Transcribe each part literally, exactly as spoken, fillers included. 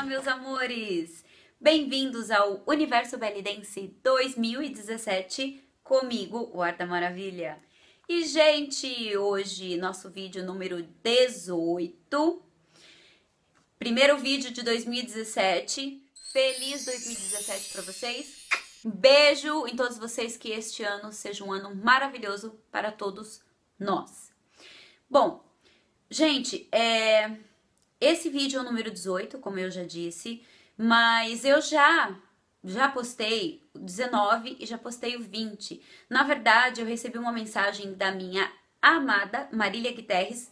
meus amores! Bem-vindos ao Universo Belly Dance dois mil e dezessete, comigo, o Ar da Maravilha. E, gente, hoje, nosso vídeo número dezoito, primeiro vídeo de dois mil e dezessete. Feliz dois mil e dezessete para vocês. Um beijo em todos vocês, que este ano seja um ano maravilhoso para todos nós. Bom, gente, é... esse vídeo é o número dezoito, como eu já disse, mas eu já, já postei o dezenove e já postei o vinte. Na verdade, eu recebi uma mensagem da minha amada Marília Guterres.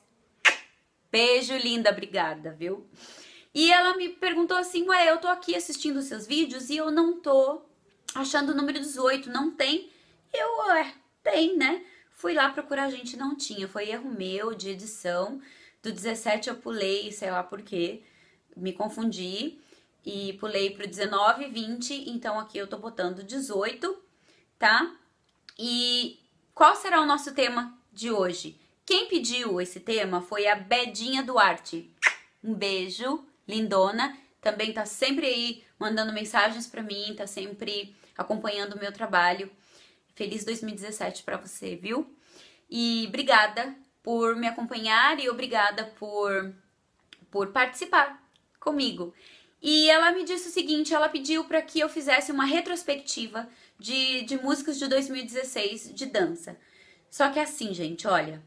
Beijo, linda, obrigada, viu? E ela me perguntou assim, ué, eu tô aqui assistindo os seus vídeos e eu não tô achando o número dezoito, não tem? Eu, ué, tem, né? Fui lá procurar, gente, não tinha, foi erro meu de edição. Do dezessete eu pulei, sei lá por quê, me confundi e pulei pro dezenove, vinte, então aqui eu tô botando dezoito, tá? E qual será o nosso tema de hoje? Quem pediu esse tema foi a Bedinha Duarte. Um beijo, lindona, também tá sempre aí mandando mensagens pra mim, tá sempre acompanhando o meu trabalho. Feliz dois mil e dezessete pra você, viu? E obrigada por me acompanhar e obrigada por, por participar comigo. E ela me disse o seguinte, ela pediu para que eu fizesse uma retrospectiva de, de músicas de dois mil e dezesseis de dança. Só que assim, gente, olha,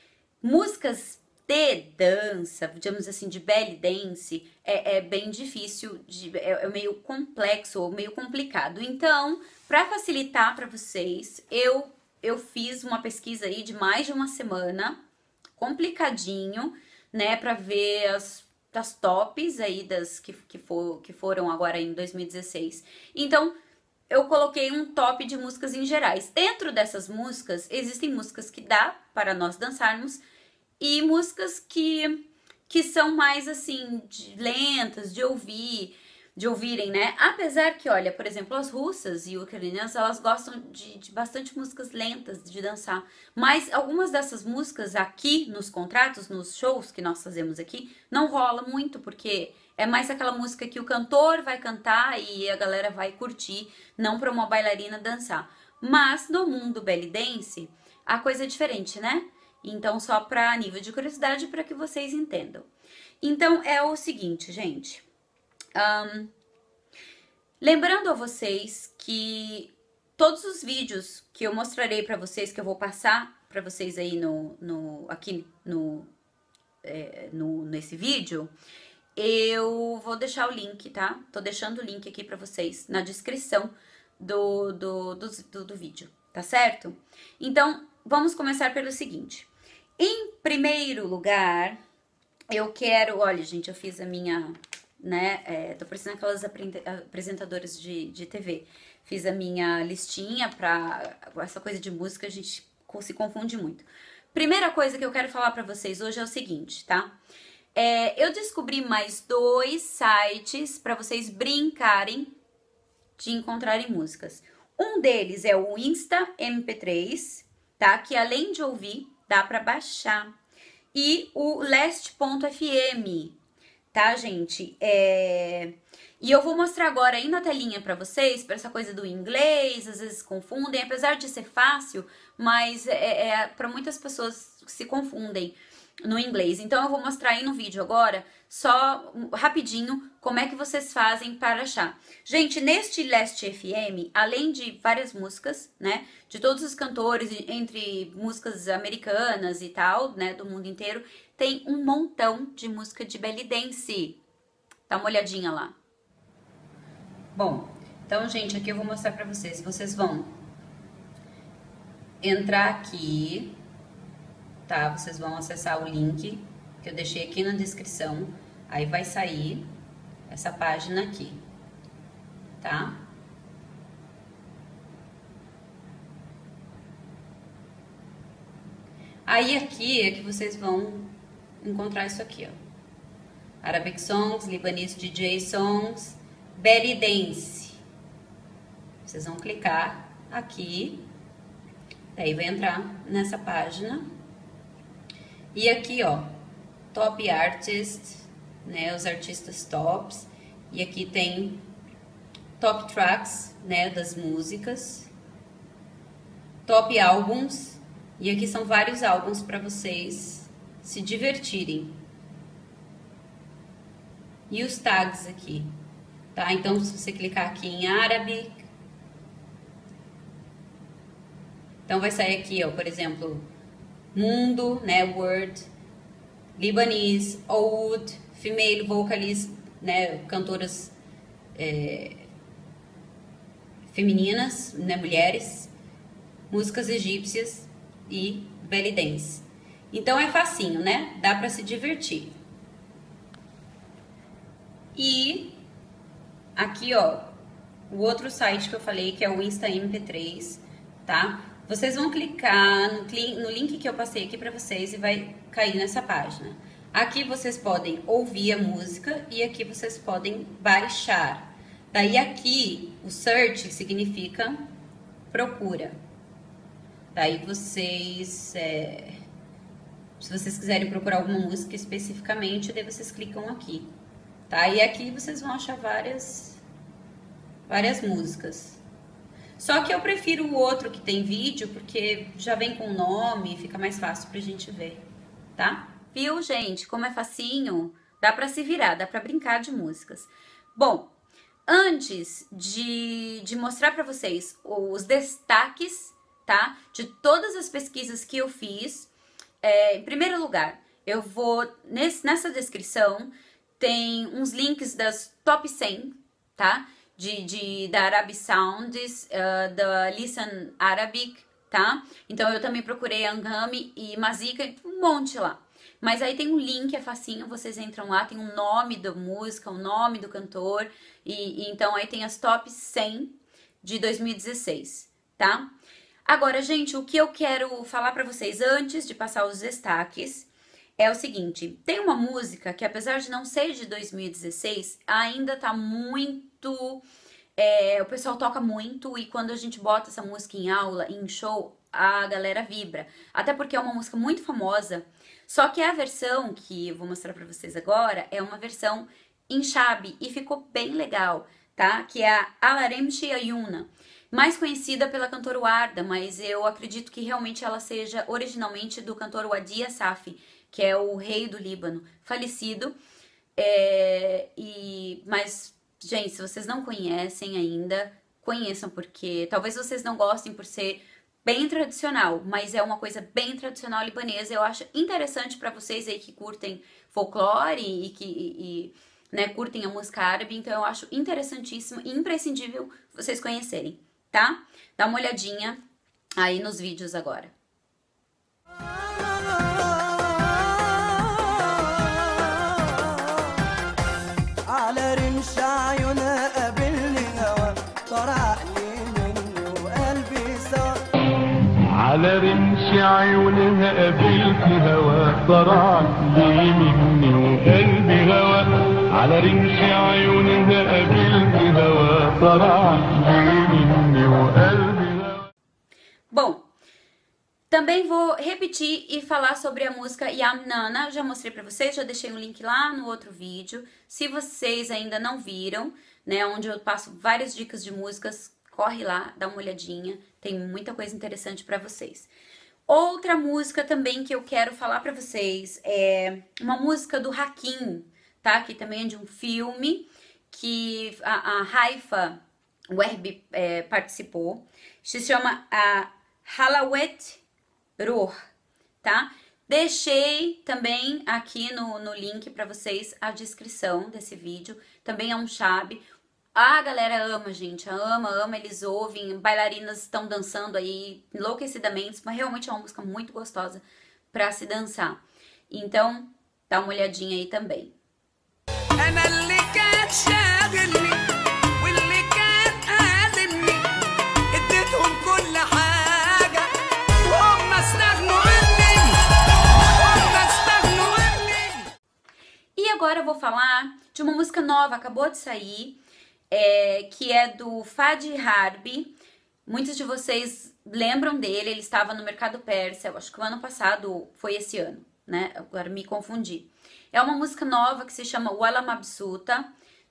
músicas de dança, digamos assim, de belly dance, é, é bem difícil, de, é, é meio complexo ou meio complicado. Então, para facilitar para vocês, eu, eu fiz uma pesquisa aí de mais de uma semana, complicadinho, né, para ver as, as tops aí das que, que, for, que foram agora em dois mil e dezesseis. Então, eu coloquei um top de músicas em gerais. Dentro dessas músicas, existem músicas que dá para nós dançarmos e músicas que, que são mais, assim, de, lentas, de ouvir, de ouvirem, né? Apesar que, olha, por exemplo, as russas e ucranianas, elas gostam de, de bastante músicas lentas de dançar. Mas algumas dessas músicas aqui nos contratos, nos shows que nós fazemos aqui, não rola muito, porque é mais aquela música que o cantor vai cantar e a galera vai curtir, não para uma bailarina dançar. Mas no mundo belly dance, a coisa é diferente, né? Então, só para nível de curiosidade, para que vocês entendam. Então, é o seguinte, gente. Um, lembrando a vocês que todos os vídeos que eu mostrarei para vocês, que eu vou passar para vocês aí no, no aqui no, é, no nesse vídeo, eu vou deixar o link, tá? Tô deixando o link aqui para vocês na descrição do, do, do, do, do vídeo, tá certo? Então, vamos começar pelo seguinte. Em primeiro lugar, eu quero... Olha, gente, eu fiz a minha... né, é, tô parecendo aquelas apresentadoras de, de T V. Fiz a minha listinha pra... essa coisa de música, a gente se confunde muito. Primeira coisa que eu quero falar pra vocês hoje é o seguinte, tá? É, eu descobri mais dois sites pra vocês brincarem de encontrarem músicas. Um deles é o Insta M P três, tá? Que além de ouvir, dá pra baixar. E o Last ponto F M, tá, gente? É... E eu vou mostrar agora aí na telinha pra vocês, pra essa coisa do inglês, às vezes confundem, apesar de ser fácil, mas é, é para muitas pessoas que se confundem no inglês. Então eu vou mostrar aí no vídeo agora, só rapidinho, como é que vocês fazem para achar. Gente, neste Last F M, além de várias músicas, né, de todos os cantores, entre músicas americanas e tal, né, do mundo inteiro, tem um montão de música de belly dance. Dá uma olhadinha lá. Bom, então, gente, aqui eu vou mostrar pra vocês. Vocês vão entrar aqui, tá? Vocês vão acessar o link que eu deixei aqui na descrição. Aí vai sair essa página aqui, tá? Aí aqui é que vocês vão encontrar isso aqui, ó. Arabic Songs, Lebanese D J Songs, Belly Dance. Vocês vão clicar aqui, daí vai entrar nessa página. E aqui, ó, Top Artist, né, os artistas tops. E aqui tem top tracks, né, das músicas, top álbuns, e aqui são vários álbuns para vocês se divertirem. E os tags aqui, tá? Então, se você clicar aqui em árabe, então vai sair aqui, ó, por exemplo, mundo, né, word, Lebanese, oud, female vocalist, né, cantoras é, femininas, né, mulheres, músicas egípcias e belly dance. Então é facinho, né? Dá pra se divertir. E aqui, ó, o outro site que eu falei, que é o Insta M P três, tá? Vocês vão clicar no, no link que eu passei aqui pra vocês e vai cair nessa página. Aqui vocês podem ouvir a música e aqui vocês podem baixar. Daí aqui o search significa procura. Daí vocês, é, se vocês quiserem procurar alguma música especificamente, daí vocês clicam aqui, tá? E aqui vocês vão achar várias, várias músicas. Só que eu prefiro o outro que tem vídeo, porque já vem com o nome, fica mais fácil pra gente ver, tá? Viu, gente? Como é facinho? Dá pra se virar, dá pra brincar de músicas. Bom, antes de, de mostrar pra vocês os destaques, tá? De todas as pesquisas que eu fiz, é, em primeiro lugar, eu vou, nesse, nessa descrição, tem uns links das top cem, tá? De, de, da Arabic Sounds, uh, da Listen Arabic, tá? Então eu também procurei Anghami e Mazika, um monte lá. Mas aí tem um link, é facinho, vocês entram lá, tem o nome da música, o nome do cantor, e, e então aí tem as top cem de dois mil e dezesseis, tá? Agora, gente, o que eu quero falar pra vocês antes de passar os destaques é o seguinte, tem uma música que apesar de não ser de dois mil e dezesseis, ainda tá muito... É, o pessoal toca muito e quando a gente bota essa música em aula, em show, a galera vibra. Até porque é uma música muito famosa, só que a versão que eu vou mostrar pra vocês agora é uma versão em Shabi e ficou bem legal, tá? Que é a Alarem Shiayuna, mais conhecida pela cantora Warda, mas eu acredito que realmente ela seja originalmente do cantor Wadi Assafi, que é o rei do Líbano, falecido. É, e, mas, gente, se vocês não conhecem ainda, conheçam, porque talvez vocês não gostem por ser bem tradicional, mas é uma coisa bem tradicional libanesa. Eu acho interessante para vocês aí que curtem folclore e que e, e, né, curtem a música árabe, então eu acho interessantíssimo e imprescindível vocês conhecerem, tá? Dá uma olhadinha aí nos vídeos agora. على رمش عيونها قابلت هوا طرعت لي مني وقلبي هوا على رمش عيونها قابلت هوا طرعت لي مني وقلبي هوا. Bom, também vou repetir e falar sobre a música Yamnana. Já mostrei pra vocês, já deixei um link lá no outro vídeo. Se vocês ainda não viram, né, onde eu passo várias dicas de músicas, corre lá, dá uma olhadinha, tem muita coisa interessante pra vocês. Outra música também que eu quero falar pra vocês é uma música do Hakim, tá? Que também é de um filme que a, a Haifa Wehbi é, participou. Se chama a Halawet Ruh, tá? Deixei também aqui no, no link pra vocês a descrição desse vídeo. Também é um Shabi. A galera ama, gente, ama, ama, eles ouvem, bailarinas estão dançando aí enlouquecidamente, mas realmente é uma música muito gostosa pra se dançar. Então, dá uma olhadinha aí também. E agora eu vou falar de uma música nova, acabou de sair. É, que é do Fadi Harbi. Muitos de vocês lembram dele, ele estava no mercado persa, eu acho que o ano passado foi esse ano, né? Agora me confundi. É uma música nova que se chama Wala Mabsuta.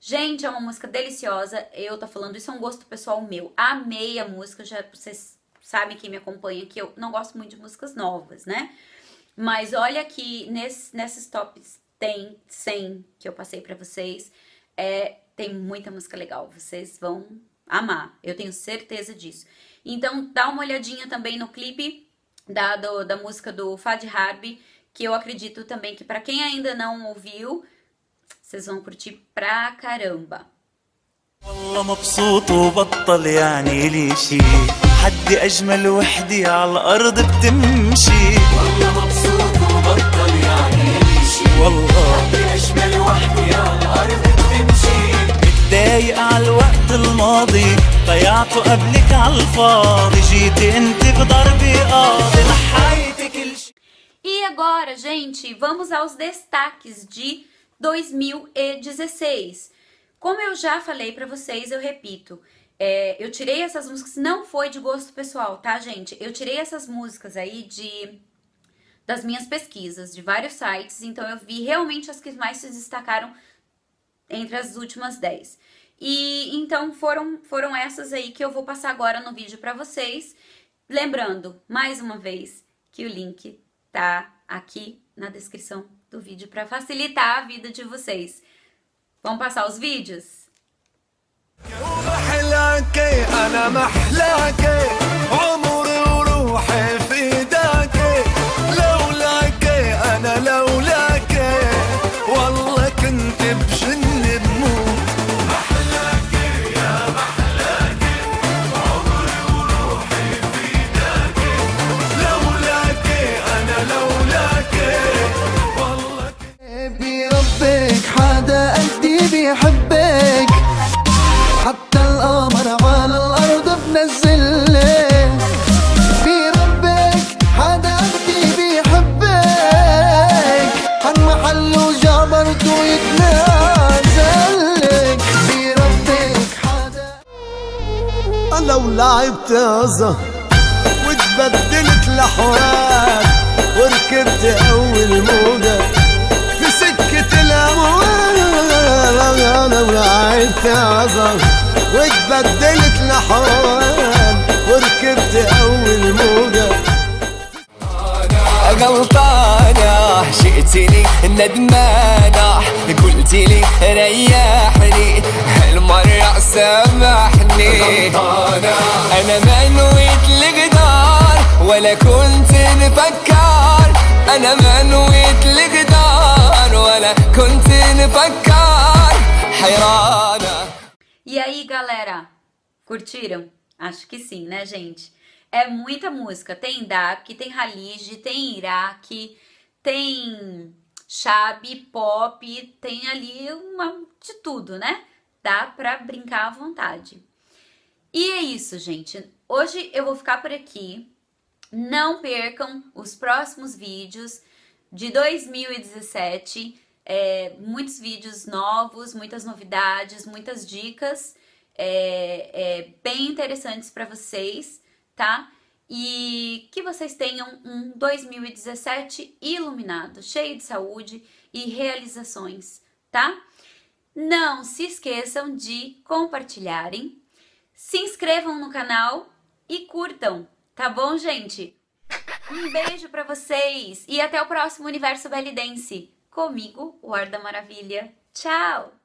Gente, é uma música deliciosa, eu tô falando, isso é um gosto pessoal meu. Amei a música, já vocês sabem, quem me acompanha, que eu não gosto muito de músicas novas, né? Mas olha que nesse, nesses tops tem cem que eu passei pra vocês, é, tem muita música legal, vocês vão amar, eu tenho certeza disso. Então dá uma olhadinha também no clipe da, do, da música do Fad Harbi, que eu acredito também que pra quem ainda não ouviu, vocês vão curtir pra caramba. والله مبسوط وبطل يعني لي شي حد أجمل وحدي على الأرض بتمشي والله مبسوط وبطل يعني لي شي والله حد أجمل وحدي على الأرض بتمشي متضايق على الوقت الماضي ضيعته قبلك على الفاضي جيتي انت بضربي قاضي نحيتي كل شي. E agora, gente, vamos aos destaques de dois mil e dezesseis. Como eu já falei pra vocês, eu repito, é, eu tirei essas músicas, não foi de gosto pessoal, tá, gente? Eu tirei essas músicas aí de das minhas pesquisas, de vários sites, então eu vi realmente as que mais se destacaram entre as últimas dez. E então foram, foram essas aí que eu vou passar agora no vídeo pra vocês. Lembrando, mais uma vez, que o link tá aqui na descrição do vídeo para facilitar a vida de vocês. Vamos passar os vídeos? بيحبك حتى القمر على الأرض بنزله بربك حدا بدي بيحبك عن محله جبرته يتنازلك بربك حدا. لو لعبت أزا وتبدلت لحوار وركبت أول موجة في سكة الأموال لو لعبت عظم واتبدلت لحوان وركبت اول موجة. غلطانة شئتني ندمانة قلتلي ريحني هالمرة سامحني غلطانة انا ما نويت الغدار ولا كنت نفكر انا ما نويت الغدار ولا كنت نفكر حيرانة. E aí, galera, curtiram? Acho que sim, né, gente? É muita música, tem dark, tem Halid, tem Iraque, tem Shabi, pop, tem ali uma de tudo, né? Dá pra brincar à vontade. E é isso, gente. Hoje eu vou ficar por aqui. Não percam os próximos vídeos de dois mil e dezessete. É, muitos vídeos novos, muitas novidades, muitas dicas é, é, bem interessantes para vocês, tá? E que vocês tenham um dois mil e dezessete iluminado, cheio de saúde e realizações, tá? Não se esqueçam de compartilharem, se inscrevam no canal e curtam, tá bom, gente? Um beijo pra vocês e até o próximo Universo Belly Dance. Comigo, o Ar da Maravilha. Tchau!